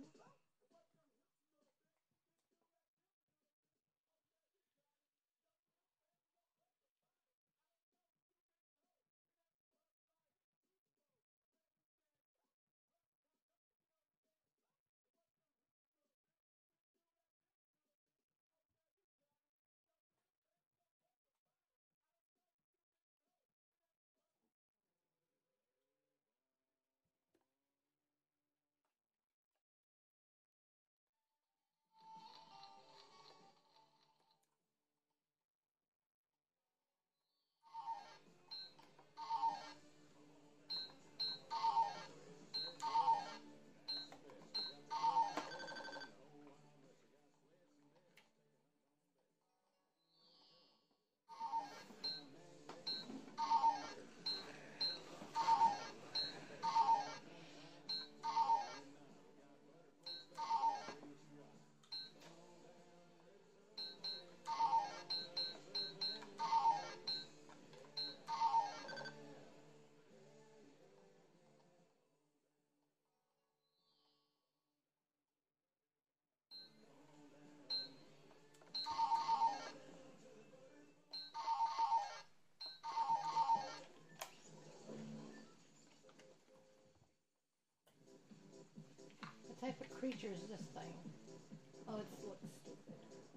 What type of creature is this thing? Oh, it looks stupid.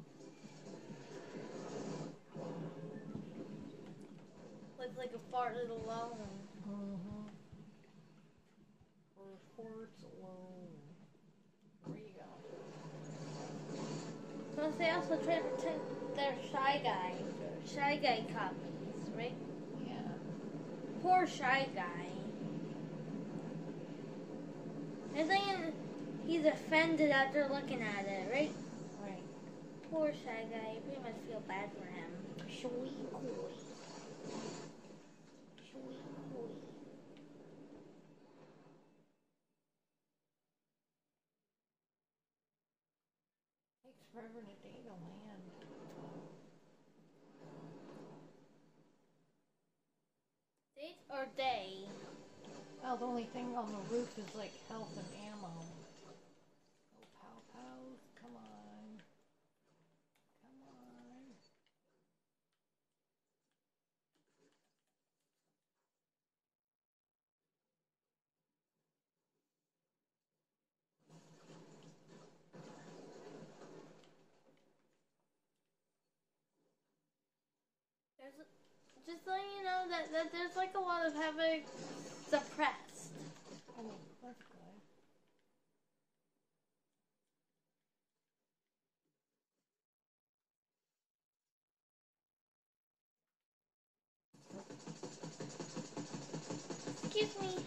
Looks like a farted alone. Mm-hmm. Or farts alone. Where you go? Plus they also try to protect their Shy Guy copies, right? Yeah. Poor Shy Guy. I think he's offended after looking at it, right? Right. Poor Shy Guy. You pretty much feel bad for him. Sweet boy. Sweet boy. Takes forever to date a land. Date or day? Oh, the only thing on the roof is like health and ammo. Oh, pow pows, come on. Come on. Just so you know that there's like a lot of havoc suppressed. Oh, that's good. Excuse me.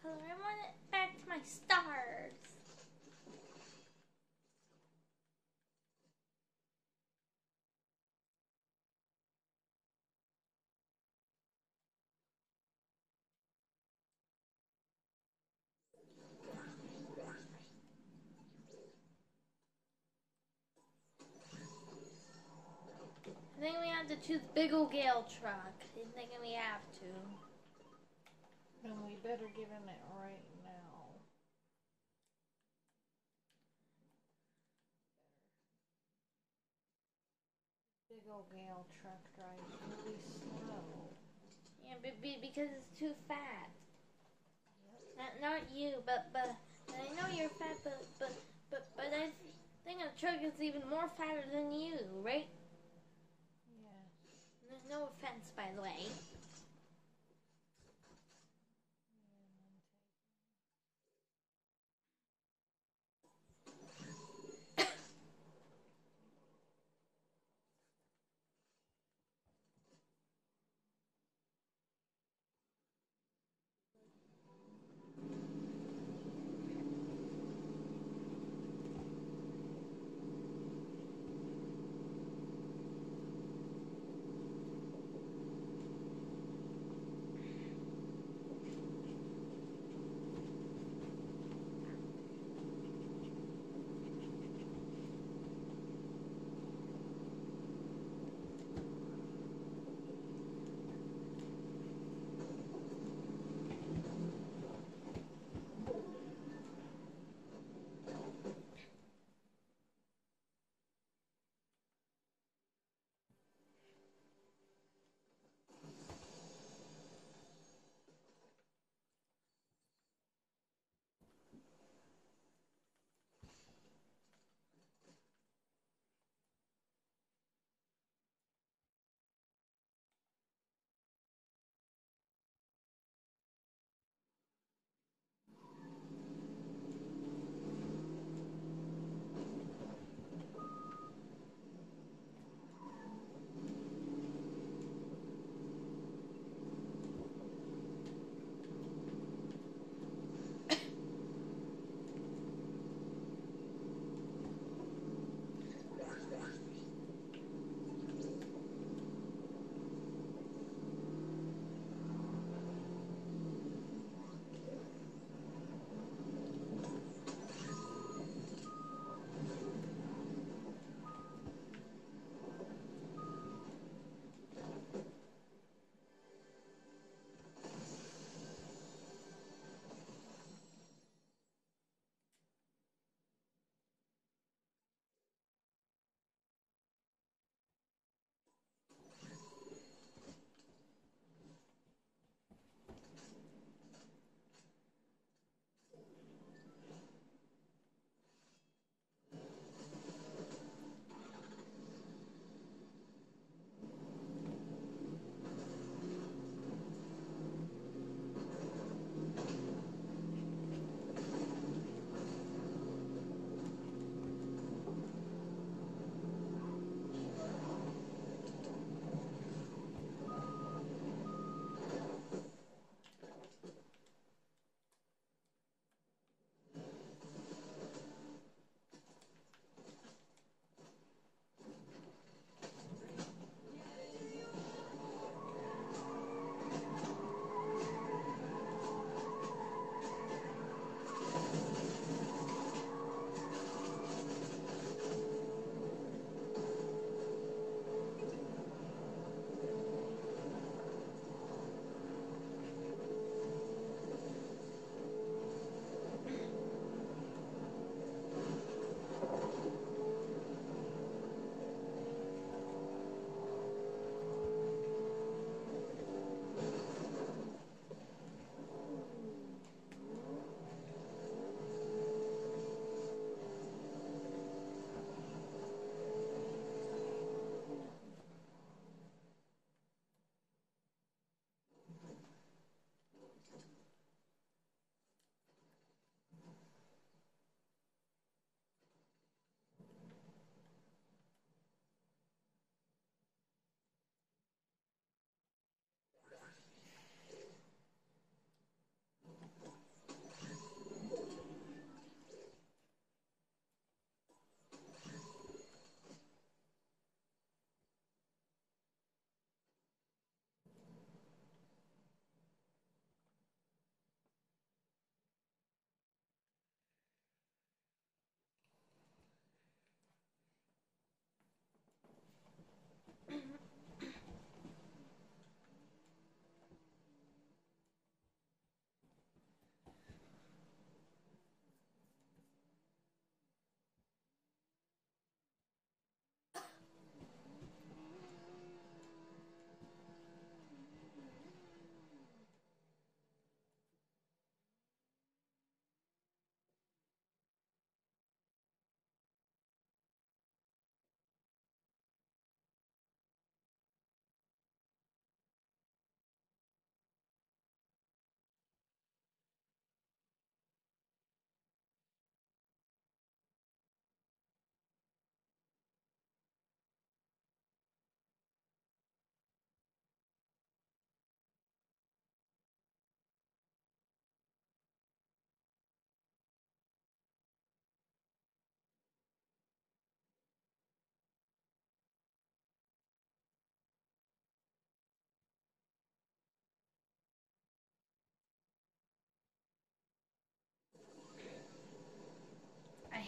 color. I want it back to my stars. I think we have to choose Big Ol' Gale truck. I think we have to. Then we better get in it right now. Big old Gale truck drives really slow. Yeah, because it's too fat. Not you, but I know you're fat, but I think a truck is even more fatter than you, right? Yeah. No offense, by the way.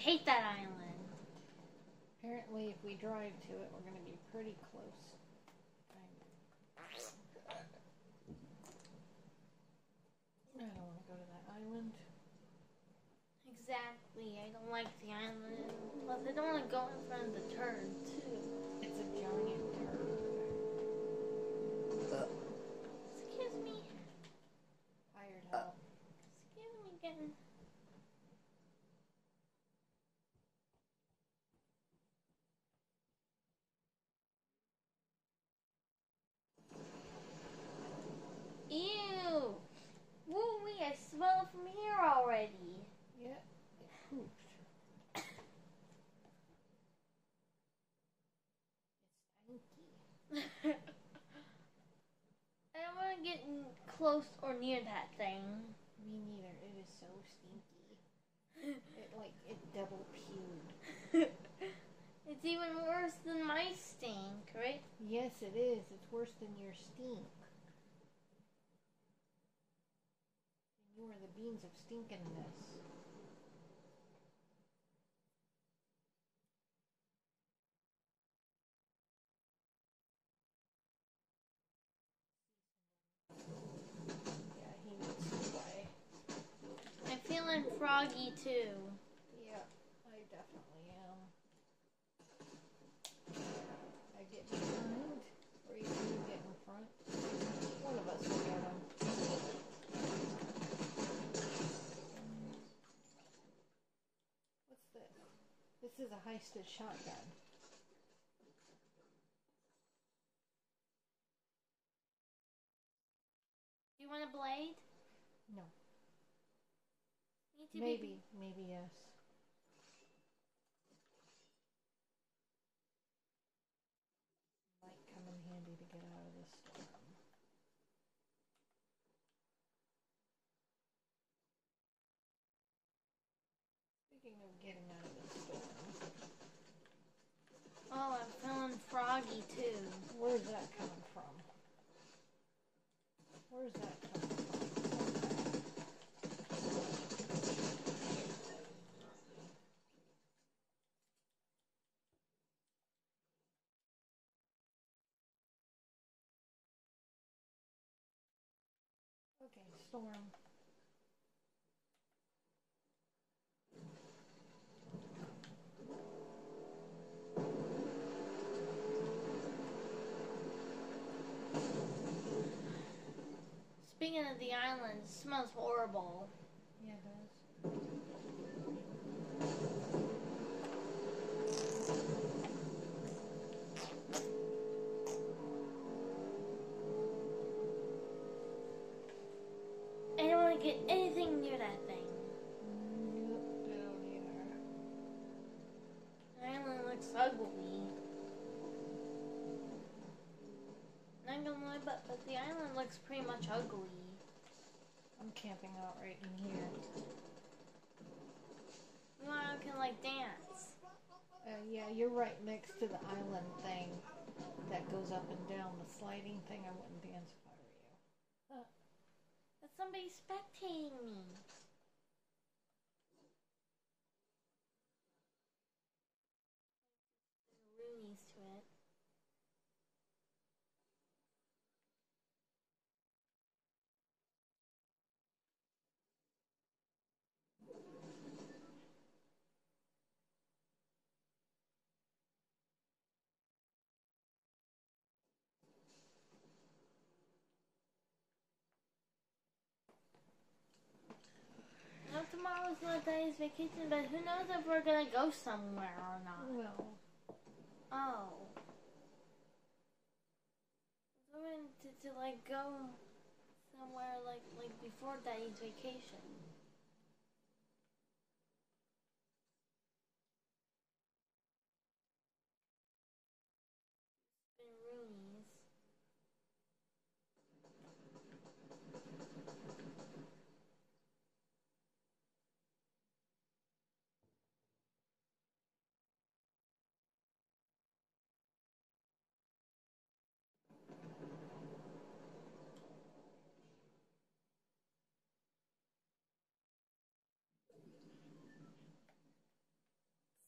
hate that island. Apparently, if we drive to it, we're going to be pretty close. I don't want to go to that island. Exactly. I don't like the island. Plus, I don't want to go in front of the turd, too. It's a giant turd. Excuse me. Hired help. Excuse me again. Ew! Woo-wee, I smell it from here already. Yeah, it pooped. It's stinky. I don't want to get close or near that thing. Me neither. It is so stinky. It double pewed. It's even worse than my stink, right? Yes, it is. It's worse than your stink. You are the beans of stinkiness. Yeah, he needs to play. I'm feeling froggy too. Yeah, I definitely am. I get behind, or either you get in front. One of us will get him. What's this? This is a heisted shotgun. Do you want a blade? No. Need to Maybe yes. Might come in handy to get out of this storm. Speaking of getting out of this storm, Oh, I'm feeling froggy too. where's that coming from? Where's that coming from? Okay, storm. Speaking of the island, it smells horrible. Yeah, it does. I don't want to get anything near that thing. Nope, I don't either. The island looks ugly. Not gonna lie, but the island looks pretty much ugly. I'm camping out right in here. You know, I can like dance. Yeah, you're right next to the island thing that goes up and down, the sliding thing. I wouldn't dance if I were you. That's somebody spectating me. There's Roonies to it. No, tomorrow's not Daddy's vacation, but who knows if we're gonna go somewhere or not. Well, Oh. I was going to like go somewhere like before Daddy's vacation. It's been Roonies.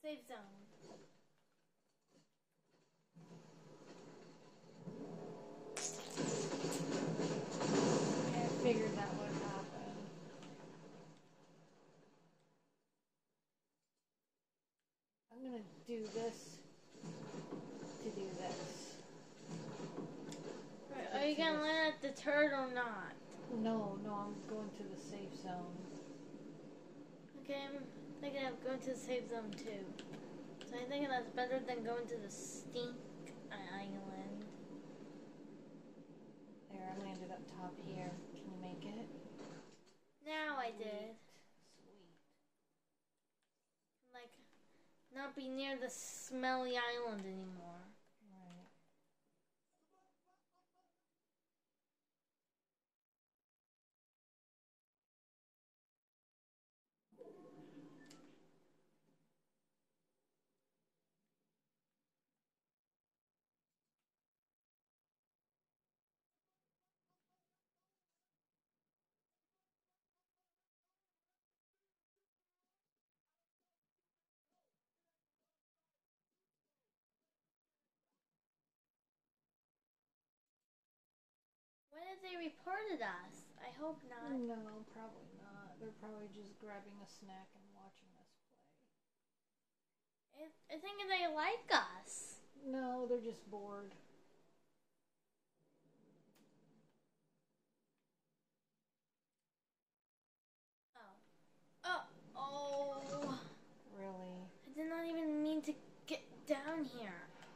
Safe zone. I figured that would happen. I'm gonna do this to do this. Are you gonna land at the turret or not? No, I'm going to the safe zone. Okay, I'm thinking of going to the safe zone too. So I'm thinking that's better than going to the stink island. There, I landed up top here. Can you make it? Now I did. Sweet. Like, not be near the smelly island anymore. Right. When have they reported us? I hope not. No, probably not. They're probably just grabbing a snack and watching us play. I think they like us. No, they're just bored. Oh. Really? I did not even mean to get down here.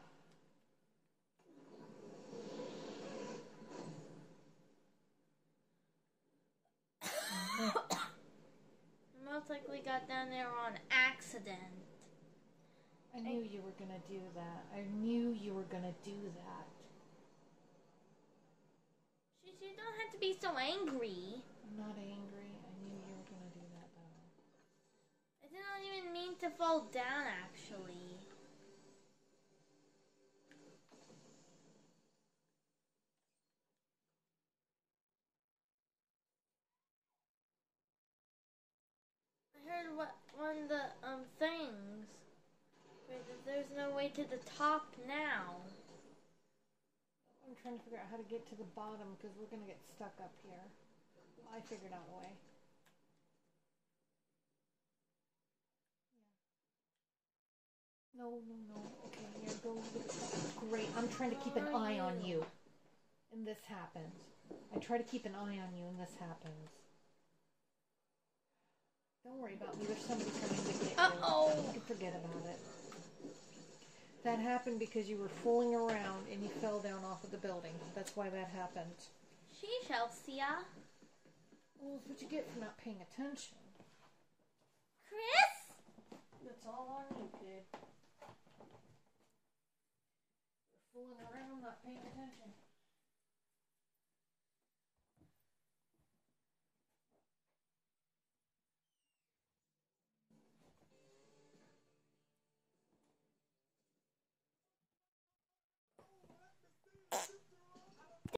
Most likely got down there on accident. I knew you were gonna do that. I knew you were gonna do that. You don't have to be so angry. I'm not angry. I knew you were gonna do that though. I did not even mean to fall down, actually. I heard one of the things. Wait, that there's no way to the top now. I'm trying to figure out how to get to the bottom because we're gonna get stuck up here. Well, I figured out a way. No. Okay, here, go. Great. I'm trying to keep an eye on you. And this happens. I try to keep an eye on you and this happens. Don't worry about me. There's somebody coming to get you. Uh-oh. You can forget about it. That happened because you were fooling around and you fell down off of the building. That's why that happened. She shall see ya. Well, that's what you get for not paying attention. Chris? That's all on you, kid. You're fooling around, not paying attention.